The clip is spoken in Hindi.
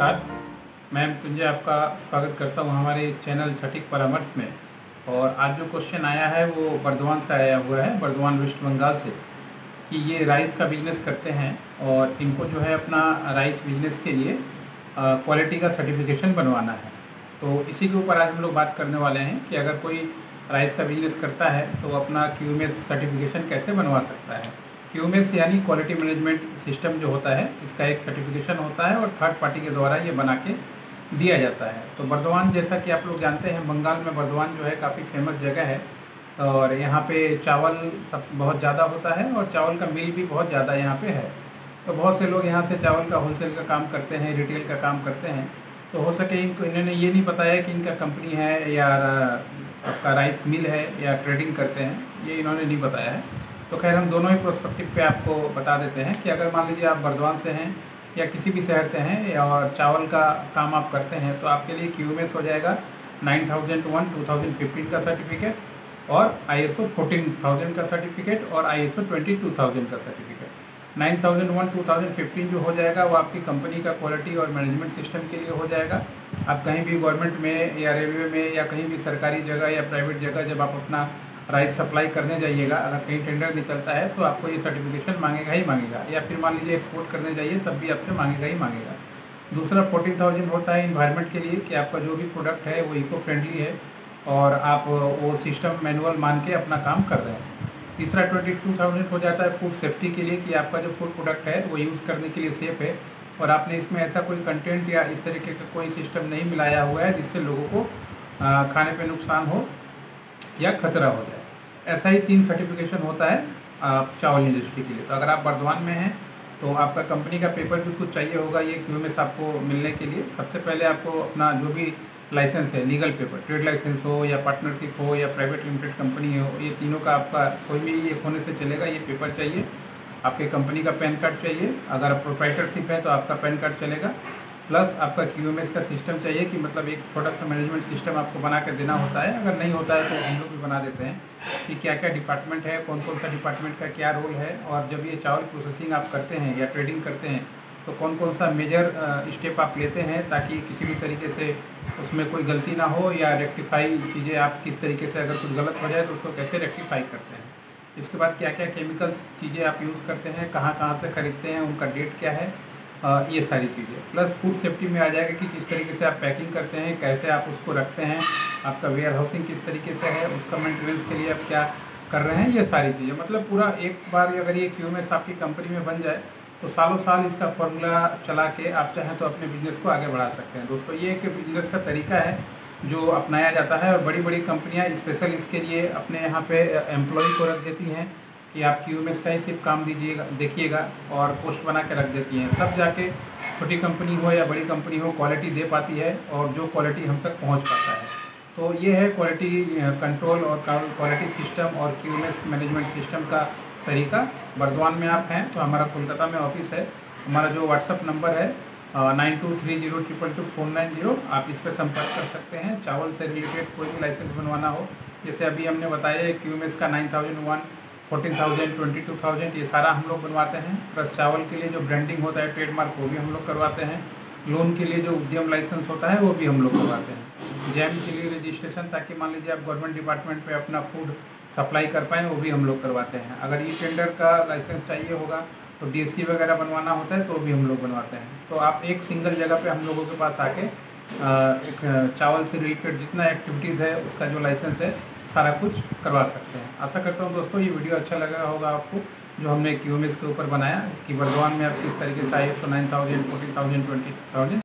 नमस्कार, मैं मृत्युंजय आपका स्वागत करता हूं हमारे इस चैनल सटीक परामर्श में। और आज जो क्वेश्चन आया है वो बर्दवान से आया हुआ है, बर्दवान वेस्ट बंगाल से, कि ये राइस का बिजनेस करते हैं और इनको जो है अपना राइस बिजनेस के लिए क्वालिटी का सर्टिफिकेशन बनवाना है। तो इसी के ऊपर आज हम लोग बात करने वाले हैं कि अगर कोई राइस का बिजनेस करता है तो अपना QMS सर्टिफिकेशन कैसे बनवा सकता है। QMS यानी क्वालिटी मैनेजमेंट सिस्टम जो होता है, इसका एक सर्टिफिकेशन होता है और थर्ड पार्टी के द्वारा ये बना के दिया जाता है। तो बर्दवान, जैसा कि आप लोग जानते हैं, बंगाल में बर्दवान जो है काफ़ी फेमस जगह है और यहाँ पे चावल सबसे बहुत ज़्यादा होता है और चावल का मिल भी बहुत ज़्यादा यहाँ पे है। तो बहुत से लोग यहाँ से चावल का होलसेल का काम करते हैं, रिटेल का काम करते हैं। तो हो सके इन्होंने ये नहीं बताया कि इनका कंपनी है या आपका राइस मिल है या ट्रेडिंग करते हैं, ये इन्होंने नहीं बताया है। तो खैर हम दोनों ही प्रोस्पेक्टिव पे आपको बता देते हैं कि अगर मान लीजिए आप बर्दवान से हैं या किसी भी शहर से हैं और चावल का काम आप करते हैं तो आपके लिए QMS हो जाएगा 9001 2015 का सर्टिफिकेट और ISO 14000 का सर्टिफिकेट और ISO 22000 का सर्टिफिकेट। 9001 2015 जो हो जाएगा वो आपकी कंपनी का क्वालिटी और मैनेजमेंट सिस्टम के लिए हो जाएगा। आप कहीं भी गवर्नमेंट में या रेलवे में या कहीं भी सरकारी जगह या प्राइवेट जगह जब आप अपना राइस सप्लाई करने जाइएगा, अगर कहीं टेंडर निकलता है तो आपको ये सर्टिफिकेशन मांगेगा ही मांगेगा, या फिर मान लीजिए एक्सपोर्ट करने जाइए तब भी आपसे मांगेगा ही मांगेगा। दूसरा 14000 होता है इन्वायरमेंट के लिए कि आपका जो भी प्रोडक्ट है वो इको फ्रेंडली है और आप वो सिस्टम मैनुअल मान के अपना काम कर रहे हैं। तीसरा 22000 हो जाता है फूड सेफ्टी के लिए कि आपका जो फूड प्रोडक्ट है वो यूज़ करने के लिए सेफ़ है और आपने इसमें ऐसा कोई कंटेंट या इस तरीके का कोई सिस्टम नहीं मिलाया हुआ है जिससे लोगों को खाने पे नुकसान हो या खतरा हो जाए। ऐसा ही 3 सर्टिफिकेशन होता है चावल इंडस्ट्री के लिए। तो अगर आप बर्दवान में हैं तो आपका कंपनी का पेपर भी कुछ चाहिए होगा ये QMS आपको मिलने के लिए। सबसे पहले आपको अपना जो भी लाइसेंस है, लीगल पेपर, ट्रेड लाइसेंस हो या पार्टनरशिप हो या प्राइवेट लिमिटेड कंपनी हो, ये तीनों का आपका कोई भी एक होने से चलेगा, ये पेपर चाहिए। आपके कंपनी का पैन कार्ड चाहिए, अगर आप प्रोप्राइटरशिप है तो आपका पैन कार्ड चलेगा, प्लस आपका QMS का सिस्टम चाहिए कि मतलब एक छोटा सा मैनेजमेंट सिस्टम आपको बना के देना होता है। अगर नहीं होता है तो हम लोग भी बना देते हैं कि क्या क्या डिपार्टमेंट है, कौन कौन सा डिपार्टमेंट का क्या रोल है, और जब ये चावल प्रोसेसिंग आप करते हैं या ट्रेडिंग करते हैं तो कौन कौन सा मेजर स्टेप आप लेते हैं ताकि किसी भी तरीके से उसमें कोई गलती ना हो, या रेक्टिफाई चीज़ें आप किस तरीके से अगर कुछ गलत हो जाए तो उसको कैसे रेक्टिफाई करते हैं। इसके बाद क्या क्या केमिकल्स चीज़ें आप यूज़ करते हैं, कहाँ कहाँ से ख़रीदते हैं, उनका डेट क्या है, ये सारी चीज़ें। प्लस फूड सेफ्टी में आ जाएगा कि किस तरीके से आप पैकिंग करते हैं, कैसे आप उसको रखते हैं, आपका वेयर हाउसिंग किस तरीके से है, उसका मेंटेनेंस के लिए आप क्या कर रहे हैं, ये सारी चीज़ें। मतलब पूरा एक बार अगर ये QMS आपकी कंपनी में बन जाए तो सालों साल इसका फॉर्मूला चला के आप चाहें तो अपने बिजनेस को आगे बढ़ा सकते हैं। दोस्तों, ये एक बिजनेस का तरीका है जो अपनाया जाता है और बड़ी बड़ी कंपनियाँ स्पेशल इसके लिए अपने यहाँ पे एम्प्लॉय को रख देती हैं कि आप QMS का ही सिर्फ काम दीजिएगा, देखिएगा, और पोस्ट बना के रख देती हैं। तब जाके छोटी कंपनी हो या बड़ी कंपनी हो क्वालिटी दे पाती है और जो क्वालिटी हम तक पहुंच पाता है। तो ये है क्वालिटी कंट्रोल और क्वालिटी सिस्टम और QMS मैनेजमेंट सिस्टम का तरीका। बर्दवान में आप हैं तो हमारा कोलकाता में ऑफिस है। हमारा जो WhatsApp नंबर है 9230222490, आप इस पर संपर्क कर सकते हैं। चावल से रिलेटेड कोई भी लाइसेंस बनवाना हो, जैसे अभी हमने बताया है QMS का 9001 14000 22000 ये सारा हम लोग बनवाते हैं। प्लस चावल के लिए जो ब्रांडिंग होता है, ट्रेडमार्क, वो भी हम लोग करवाते हैं। लोन के लिए जो उद्यम लाइसेंस होता है वो भी हम लोग करवाते हैं। जैम के लिए रजिस्ट्रेशन, ताकि मान लीजिए आप गवर्नमेंट डिपार्टमेंट पे अपना फूड सप्लाई कर पाएँ, वो भी हम लोग करवाते हैं। अगर ई टेंडर का लाइसेंस चाहिए होगा तो DSC वगैरह बनवाना होता है तो वो भी हम लोग बनवाते हैं। तो आप एक सिंगल जगह पे हम लोगों के पास आके एक चावल से रिलेटेड जितना एक्टिविटीज़ है उसका जो लाइसेंस है सारा कुछ करवा सकते हैं। आशा करता हूँ दोस्तों ये वीडियो अच्छा लगा होगा आपको, जो हमने QMS के ऊपर बनाया कि बर्दवान में आप किस तरीके से ISO 9000 14000 20000